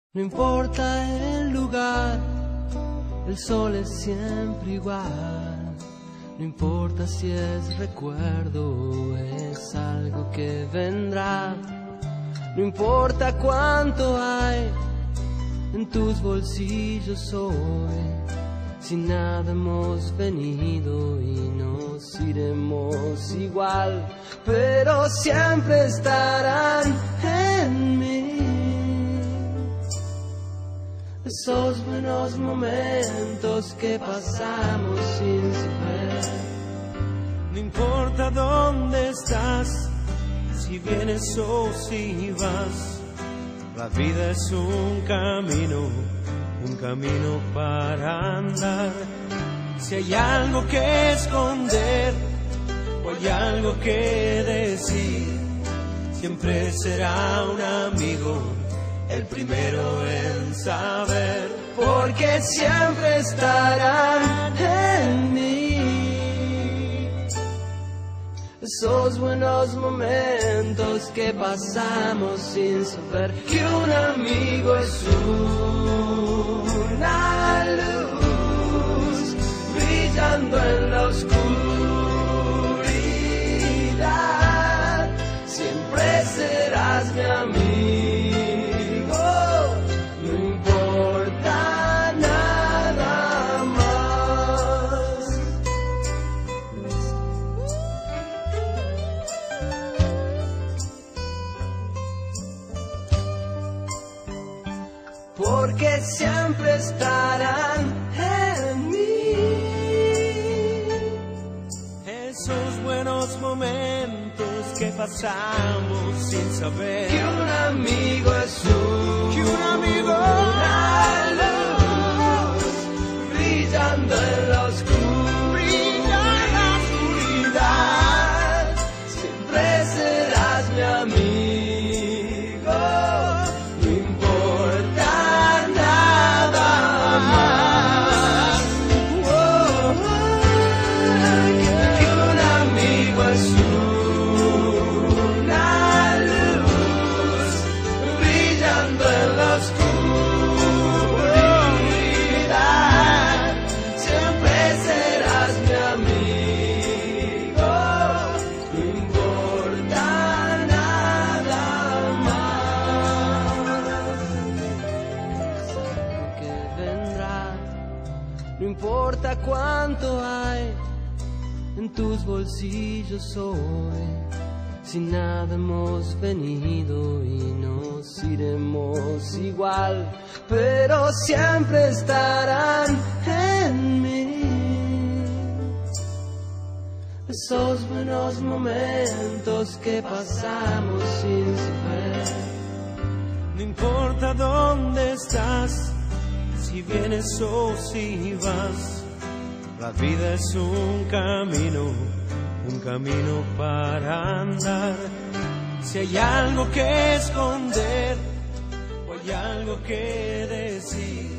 No importa el lugar, el sol es siempre igual. No importa si es recuerdo o es algo que vendrá. No importa cuánto hay en tus bolsillos hoy. Si nada hemos venido y nos iremos igual, pero siempre estarán en mí esos buenos momentos que pasamos sin saber. No importa dónde estás, si vienes o si vas, la vida es un camino para andar. Si hay algo que esconder o hay algo que decir, siempre será un amigo el primero en saber, porque siempre estarán en mí esos buenos momentos que pasamos sin saber que un amigo es una luz brillando en la oscuridad. Siempre serás mi amigo. Porque siempre estarán en mí esos buenos momentos que pasamos sin saber que un amigo es una luz brillando en la oscuridad. Siempre serás mi amigo. No importa cuánto hay en tus bolsillos hoy, si nada hemos venido y nos iremos igual, pero siempre estarán en mí esos buenos momentos que pasamos sin saber. No importa dónde estás, si vienes o si vas, la vida es un camino para andar. Si hay algo que esconder o hay algo que decir,